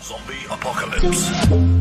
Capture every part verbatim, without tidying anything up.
Zombie apocalypse.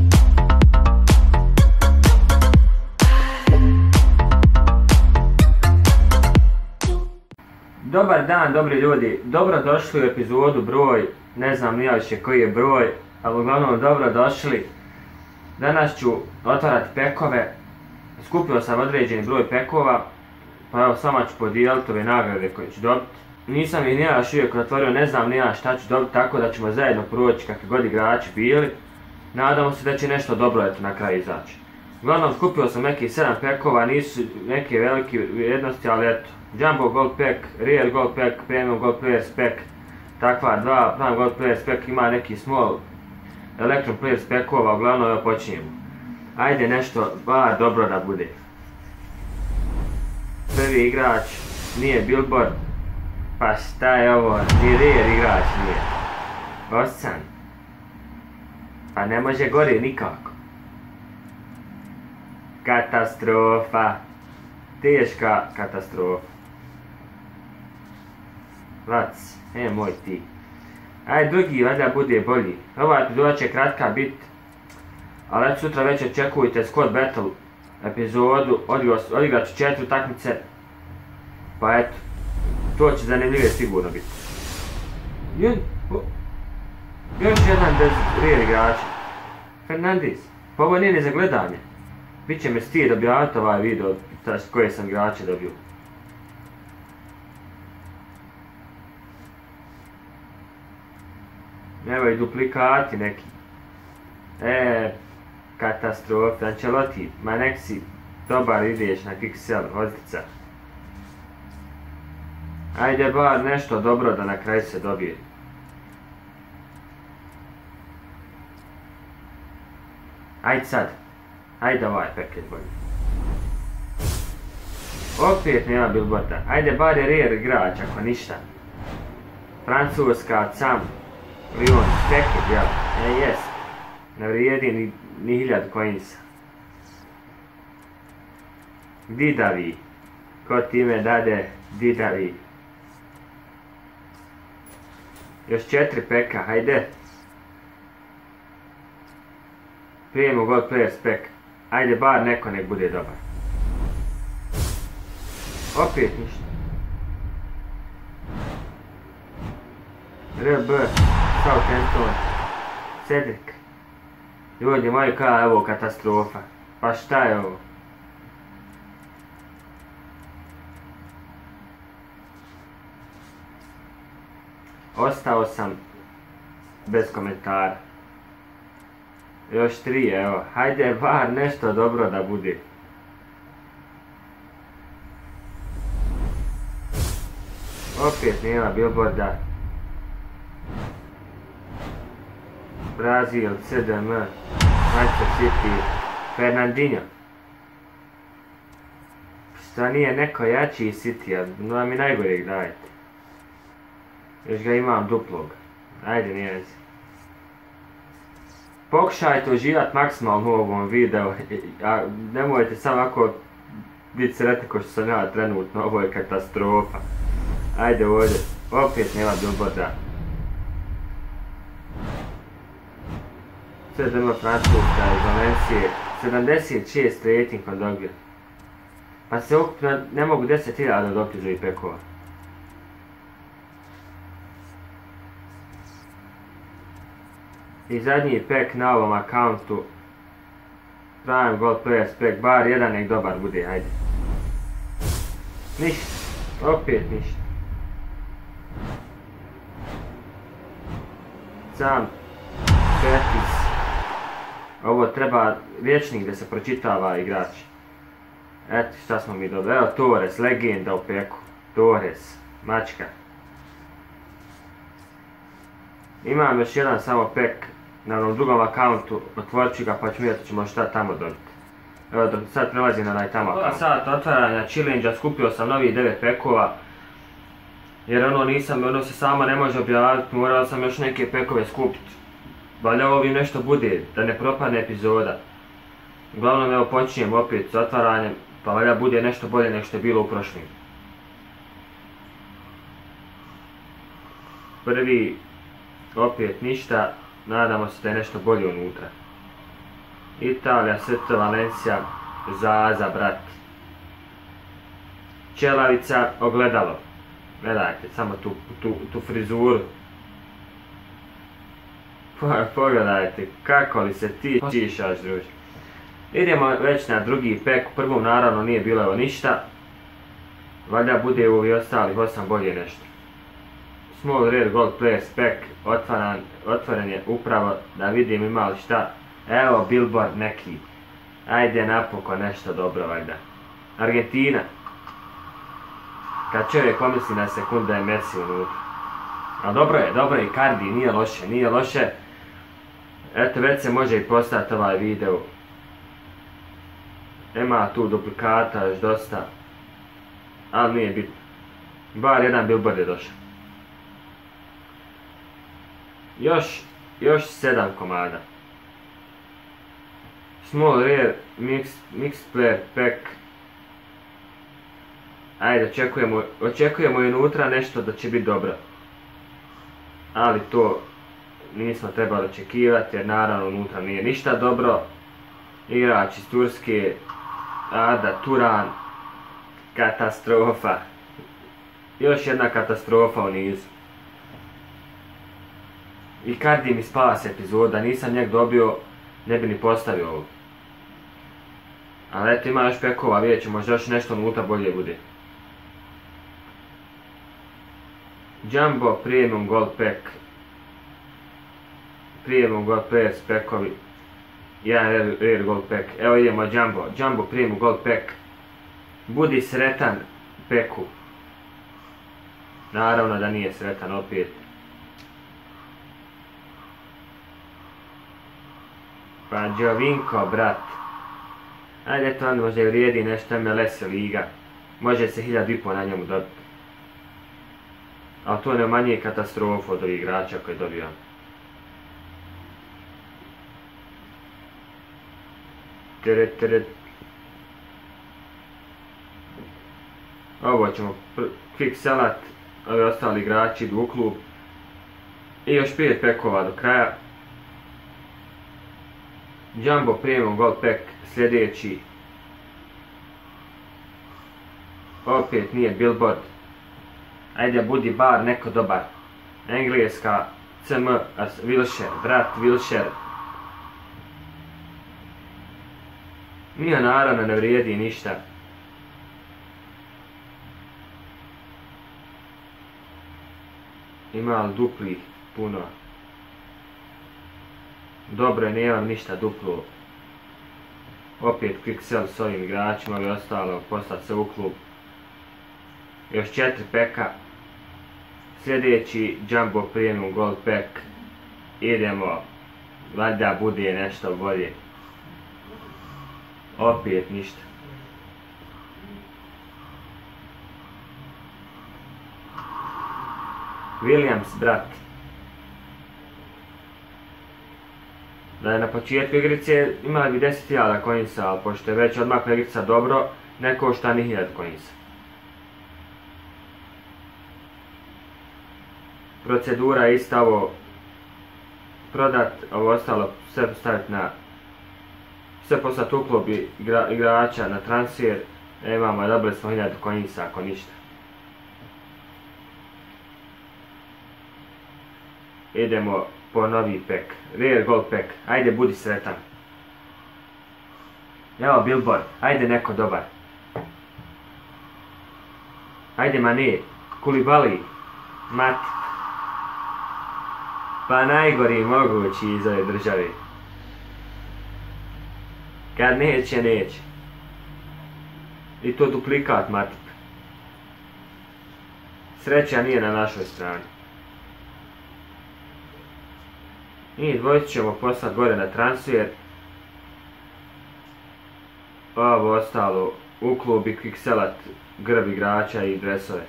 Dobar dan, dobri ljudi, dobro došli u epizodu broj, ne znam nija više koji je broj, ali uglavnom dobro došli. Danas ću otvarati pekove, skupio sam određeni broj pekova, pa evo sama ću podijeliti ove nagrade koje ću dobiti. Nisam ih nija još uvijek otvorio, ne znam nija šta ću dobiti, tako da ćemo zajedno proći kakvi god igrači bili. Nadamo se da će nešto dobro eto na kraju izaći. Uglavnom skupio sam nekih sedam pekova, nisu neke velike vrijednosti, ali eto. Jumbo Gold Pack, Rare Gold Pack, Premium Gold Players Pack, takva dva, Prime Gold Players Pack, ima neki Small Electron Players Packova, uglavnom evo počinjemo. Ajde nešto bar dobro da bude. Prvi igrač nije Billboard, pa šta je ovo, ni Rare igrač nije. Oscan. Pa ne može gore nikako. Katastrofa. Teška katastrofa. Vac, e moj ti. Ajde drugi valjda bude bolji. Ova epizoda će kratka bit. Ali eto sutra već očekujte Squad Battle epizodu. Odigrat ću četiri utakmice. Pa eto. To će zanimljivije sigurno biti. Još jedan bez Rare igrača. Fernandez. Pa ovo nije ni za gledanje. Biće me stid objaviti ovaj video koje sam igrače dobio. Evo i duplikati neki. E, katastrofa. Ancelotti, ma nek si dobar ideš na Pixel, odlica. Ajde bar nešto dobro da na kraju se dobije. Ajde sad. Ajde ovaj paket bolji. Opet nema Billboarda. Ajde bar je Rare igrač ako ništa. Francuska, Cam, Lyon, paket jel? E jes. Ne vrijedi ni, ni hiljad coinsa. Didavi. Ko ti me dade Didavi. Još četiri peka, hajde. Prijemo Gold Players Pack. Ajde bar neko nek bude dobar. Opet ništa. R B, Southampton, Cedric. Ljudi moji kao evo katastrofa. Pa šta je ovo? Ostao sam bez komentara. Još tri, evo. Hajde bar nešto dobro da bude. Opet nema Billboarda. Brazil, C D M, Manchester City, Fernandinho. Šta nije neko jači iz City-a, no mi najgoreg dajete. Još ga imam duplog. Ajde nije se. Pokušajte uživati maksimalno u ovom videu, a nemojte samo ovako biti sretni ko što sam ja trenutno, ovo je katastrofa. Ajde ovdje, opet nema Billboarda. C D M Francuska iz Valencije, sedamdeset šest rating on dobio. Pa se ukupno ne mogu deset hiljada dobiti za ovih pekova. I zadnji pek na ovom akauntu. Prime Gold Players Pack, bar jedan nek dobar bude, ajde. Ništa, opet ništa. Sam, Betis. Ovo treba rječnik da se pročitava igrač. Eto šta smo mi dobili, evo Torres, legenda u peku. Torres, mačka. Imam još jedan samo pek na onom drugom akauntu, otvorit ću ga pa ću vidjeti ćemo šta tamo dobiti. Evo dok sad prelazim na onaj tamo akaunt. Sad otvaranja challenge-a skupio sam novih devet pekova. Jer ono nisam, ono se sama ne može objaviti, morao sam još neke pekove skupiti. Valjda ovim nešto bude, da ne propadne epizoda. Uglavnom evo počinjem opet s otvaranjem, pa valjda bude nešto bolje nego što je bilo u prošlim. Prvi, opet ništa, nadamo se da je nešto bolje unutra. Italija, St. Valencija, Zaza, brat. Ćelavica, ogledalo. Gledajte, samo tu, tu, tu frizuru. Pogledajte, kako li se ti čišaš, druže. Idemo već na drugi pek, u prvom naravno nije bilo evo ništa. Valjda bude u ovih ostalih osam bolje nešto. Small Rare Gold Players Pack, otvaran, otvoren je upravo da vidim ima li šta. Evo billboard neki. Ajde napokon nešto dobro valjda. Argentina. Kad čovjek pomisli na sekund da je Messi unutra. A dobro je, dobro je, Icardi, nije loše, nije loše. Eto, već se može i postati ovaj video. Ima tu duplikata još dosta. Ali nije bitno. Bar jedan billboard je došao. Još, još sedam komada. Small Rare Mixed, mixed Player Pack. Ajde, očekujemo, očekujemo i unutra nešto da će biti dobro. Ali to nismo trebali očekivati jer naravno unutra nije ništa dobro. Igrač iz Turske, Arda Turan, katastrofa. Još jedna katastrofa u nizu. Icardi mi spas epizoda, nisam njeg dobio, ne bi ni postavio ovo. Ali eto, ima još pekova, vidjet ćemo, možda još nešto unutra bolje bude. Jumbo Premium Gold Pack. Premium Gold Players Packovi. Jedan Rare, rare Gold Pack. Evo idemo Jumbo. Jumbo Premium Gold Pack. Budi sretan peku. Naravno da nije sretan opet. Pa Giovinco, brat. Ajde, to onda možda i vrijedi nešto M L S liga. Može se hiljadu i po na njemu dobiti. Ali to ne manje katastrofu od ovih igrača koje dobijam. Teret, teret. Ovo ćemo quick salat. Ovi ostali igrači idu u klub. I još pet pekova do kraja. Jumbo Premium Gold Pack sljedeći. Opet nije billboard. Ajde, budi bar neko dobar. Engleska, C M, Wilshere, brat Wilshere. Nije naravno ne vrijedi ništa. Ima li duplih puno? Dobro je, nemam ništa duplo. Opet quick sell s ovim igračima i ostalo, poslati se u klub. Još četiri peka. Sljedeći Jumbo Premium Gold Pack. Idemo. Valjda bude nešto bolje. Opet ništa. Williams, brat. Da je na početku igrice imali bi deset hiljada coinsa, ali pošto je već odmakla igrica dobro, ne košta ni hiljadu coinsa. Procedura je ista, ovo prodat, ovo ostalo sve postaviti na sve poslati u klub igra, igrača na transfer. E, imamo, dobili smo hiljadu coinsa ako ništa. Idemo po novi pack, Rare Gold Pack, ajde budi sretan. Evo billboard, ajde neko dobar. Ajde Mane, Koulibaly, Matip. Pa najgori mogući iz ove države. Kad neće, neće. I to duplikat Matip. Sreća nije na našoj strani. I dvojicu ćemo poslati gore na transfer. Ovo ostalo u klub i quick sellat grb igrača i dresove.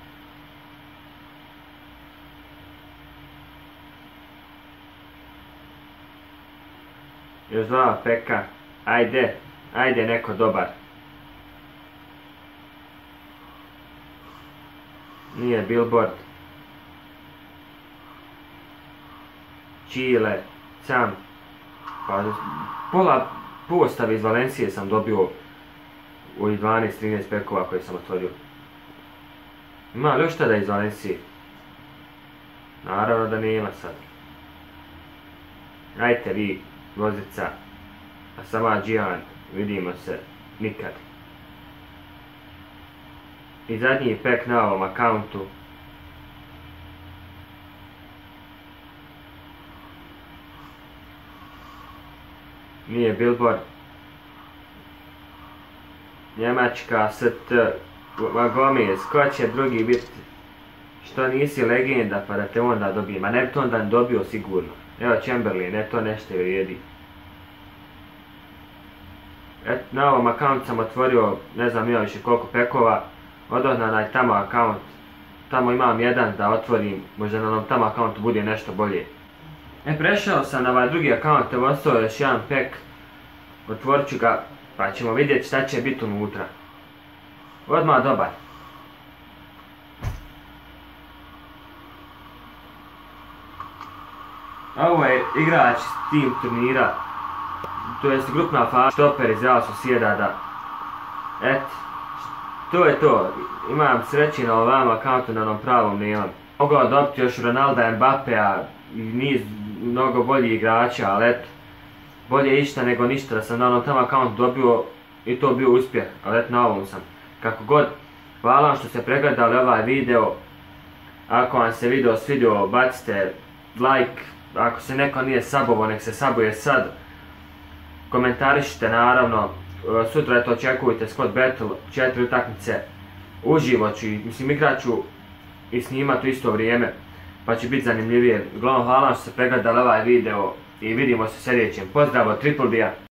Još dva peka. Ajde, ajde neko dobar. Nije billboard. Čile, sam, pa pola postave iz Valencije sam dobio u dvanaest trinaest pekova koje sam otvorio. Ima li još tada iz Valencije? Naravno da nema sad. Ajte vi, vozica, a sama Džijan, vidimo se nikad. I zadnji pek na ovom akauntu. Nije Billboard. Njemačka, S T, Gomez, ko će drugi biti? Što nisi legenda pa da te onda dobijem, a ne bi to onda dobio sigurno. Evo Chamberlain, e to nešto vrijedi. Et, na ovom akauntu sam otvorio, ne znam ja više koliko pekova, odohnana je tamo akaunt, tamo imam jedan da otvorim, možda na onom tamo akauntu bude nešto bolje. E, prešao sam na ovaj drugi akaunt, evo ostao još jedan pek, otvorit ću ga, pa ćemo vidjeti šta će biti unutra. Odmah dobar. Ovo je igrač Steam turnira, to jest grupna faza, štoper iz Real Sociedada. Et, to je to, imam sreći na ovom akauntu, na onom pravom nemam. Mogao dobiti još Ronalda, Mbappea i niz mnogo boljih igrača, ali eto, bolje išta nego ništa da sam na onom tamo akauntu dobio i to bio uspjeh, ali eto na ovom sam. Kako god, hvala vam što ste pregledali ovaj video, ako vam se video svidio bacite like, ako se neko nije sabovao nek se sabuje sad, komentarišite naravno, sutra eto očekujte Squad Battle, četiri utakmice, uživo ću, mislim igrat ću i snimat u isto vrijeme, pa će biti zanimljivije. Uglavnom hvala vam što ste pregledali ovaj video i vidimo se u sljedećem. Pozdrav od Triple B-a.